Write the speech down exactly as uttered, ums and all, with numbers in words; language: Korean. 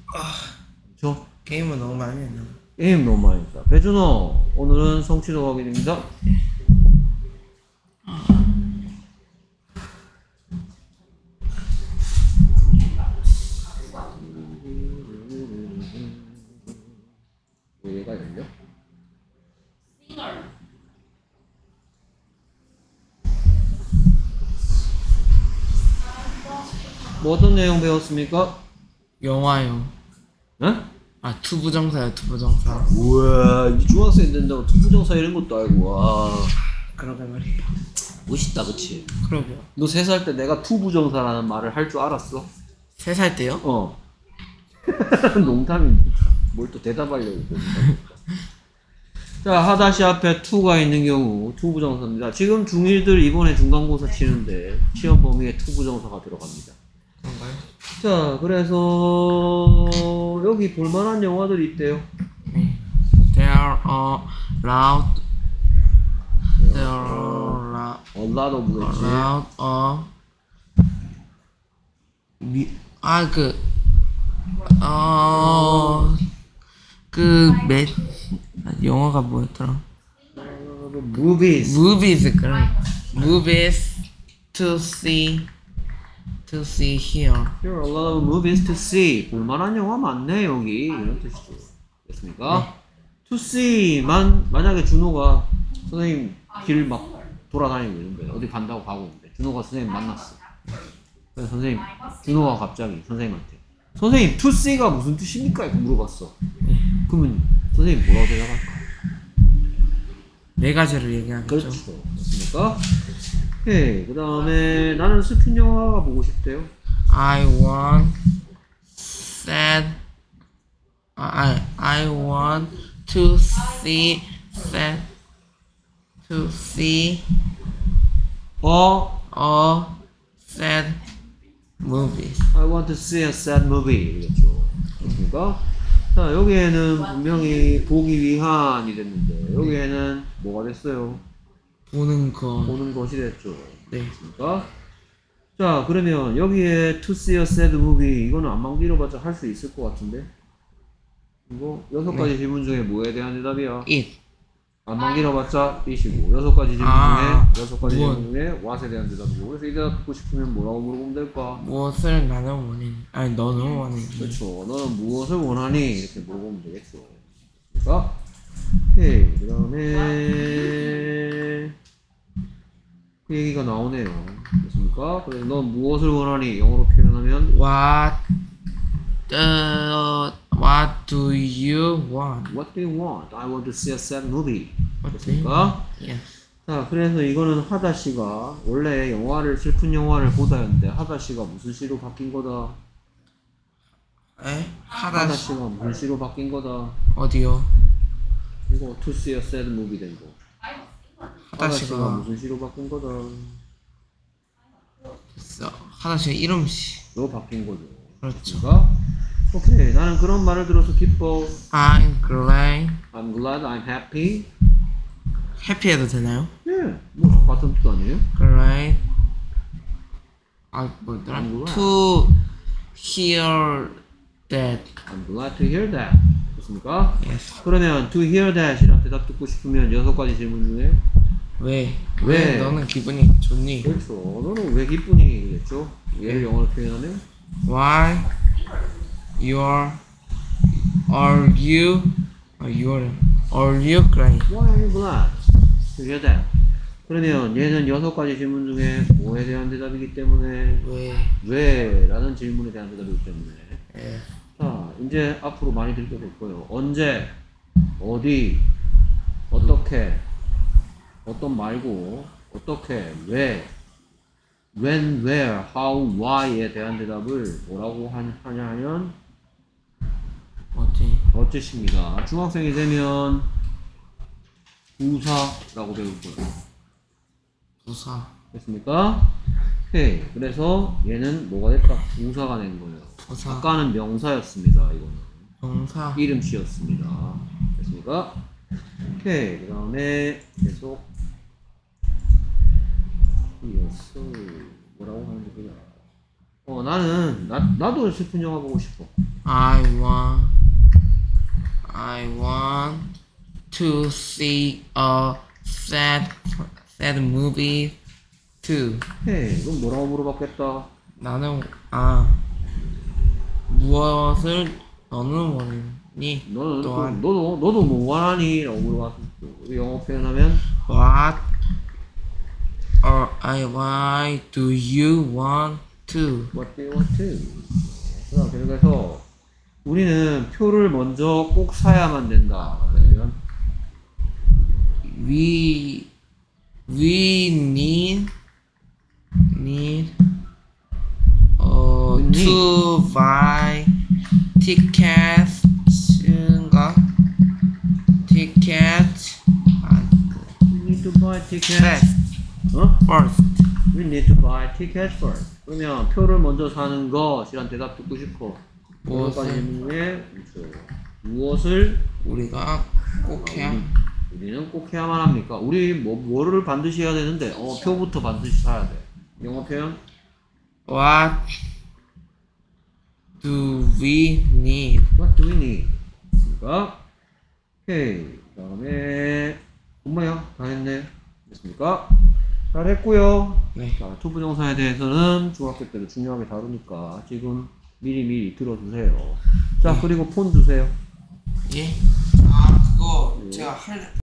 저 게임은 너무 많이 했나? 게임 너무 많이 했다. 배준호, 오늘은 성취도 확인입니다. 왜 얘가 열려? 뭐 어떤 내용 배웠습니까? 영화요. 응? 아 투부정사요 투부정사. 우와, 이 중학생 된다고 투부정사 이런 것도 알고. 와, 그러게 말이에요. 멋있다, 그치? 그러게요. 너 세 살 때 내가 투부정사라는 말을 할 줄 알았어? 세 살 때요? 어. 농담입니다. 뭘 또 대답하려고. 자, 하다시 앞에 투가 있는 경우 투부정사입니다. 지금 중일들 이번에 중간고사 치는데 시험 범위에 투부정사가 들어갑니다. 그런가요? 자, 그래서 여기 볼만한 영화들이 있대요. 네. There are loud. There are loud. A lot of which. loud of. 미. 아그 어. 그 매. 영화가 뭐였더라? movies. Movies 그래. Movies to see. To see here. There are a lot of movies to see. 볼만한 영화 많네 여기. 이런 뜻이죠. 됐습니까? 네. to see만 만약에 준호가 선생님 길 막 돌아다니고 이런 거예요. 어디 간다고 가고 있는데 준호가 선생님 만났어. 그래서 선생님 준호가 갑자기 선생님한테 선생님 to see가 무슨 뜻입니까? 이렇게 물어봤어. 그러면 선생님 뭐라고 대답할까? 네 가지를 얘기하겠죠. 그렇죠. 됐습니까? 오케이. 그 다음에 나는 슬픈 영화가 보고 싶대요. I want sad. I I want to see sad. To see 어, a sad movies. I want to see a sad movie. 이겠죠. 됐습니까? 자, 여기에는 분명히 보기 위한이 됐는데 여기에는 뭐가 됐어요? 보는 거. 보는 것이 됐죠. 네. 됐습니까? 자, 그러면 여기에 to see a sad movie 이거는 안만 길어봤자 할 수 있을 것 같은데 이거 여섯 가지 네. 질문 중에 뭐에 대한 대답이야? It. 안만 길어봤자 it이고 여섯 가지 질문 아, 중에 여섯 가지 무엇? 질문 중에 what에 대한 대답이고 그래서 이 대답 듣고 싶으면 뭐라고 물어보면 될까? 무엇을 나는 원해? 아니 너는 원해. 그렇죠. 너는 무엇을 원하니? 이렇게 물어보면 되겠죠. 그러니까 오케이. 그 다음에 그 얘기가 나오네요. 됐습니까? 그래서 넌 무엇을 원하니? 영어로 표현하면 What uh, What do you want? What do you want? I want to see a sad movie. What do you 됐습니까? Yes. 자, 그래서 이거는 하다 씨가 원래 영화를 슬픈 영화를 보다였는데 하다 씨가 무슨 씨로 바뀐 거다? 에? 하다 하다 씨가 무슨 씨로 바뀐 거다? 어디요? 이거 to see a sad movie 된 거. 하다 씨가 하다시가 무슨 씨로 바꾼 거다? 있어. 하다시가 이름씨. 로 바뀐 거죠. 그렇죠. 그러니까 오케이. 나는 그런 말을 들어서 기뻐. I'm glad. I'm glad. I'm happy. 해피해도 되나요? 예, 뭐 같은 뜻 아니에요? glad. 아 뭐더라? I'm glad. To hear that. I'm glad to hear that. 됐습니까? Yes. 그러면 to hear that이란 대답 듣고 싶으면 여섯 가지 질문 중에 왜? 왜? 왜 너는 기분이 좋니? 그렇죠. 너는 왜 기쁘니겠죠? 얘를 영어로 표현하면 Why you're are you are you are you crying? Why are you glad to hear that? 그러면 얘는 여섯 가지 질문 중에 뭐에 대한 대답이기 때문에 왜? 왜? 라는 질문에 대한 대답이기 때문에 예. 자, 이제 앞으로 많이 들게 될 거예요. 언제, 어디, 어떻게, 어떤 말고, 어떻게, 왜, when, where, how, why에 대한 대답을 뭐라고 하- 하냐 하면 어디? 어째십니다. 중학생이 되면 부사라고 배울 거예요. 부사. 됐습니까? 오케이. 그래서 얘는 뭐가 됐다? 부사가 된 거예요. 부사. 아까는 명사였습니다. 이거는. 명사. 이름씨였습니다. 됐습니까? 오케이. 그 다음에 계속 이어서 뭐라고 하는지 보자. 어 나는 나 나도 슬픈 영화 보고 싶어. I want I want to see a sad sad movie too. 헤이, 그럼 뭐라고 물어봤겠다? 나는 아 무엇을 너는 원하니? 너는 또, 또한 너도 너도 뭐 원하니? 라고 물어봤고 우리 영어 표현하면 What or I why do you want to? What do you want to? 자, 그래서 우리는 표를 먼저 꼭 사야만 된다. 그러면 We we need need uh, We need. to buy tickets인가? Ticket We need to buy tickets. first 어? first. We need to buy tickets first. 그러면 표를 먼저 사는 것이란 대답 듣고 싶어. 무엇을? 여기까지 질문에 그렇죠. 무엇을 우리가 꼭 해야 우리, 우리는 꼭 해야만 합니까? 우리 뭐 뭐를 반드시 해야 되는데 어 표부터 반드시 사야 돼. 영어 표현 What do we need? What do we need? 됐습니까? 오케이. 그다음에 엄마야 다 했네. 됐습니까? 잘 했고요. 네. 자, 투부정사에 대해서는 중학교 때도 중요하게 다루니까 지금 미리 미리 들어주세요. 자, 그리고 폰 주세요. 예? 아 그거 제가 할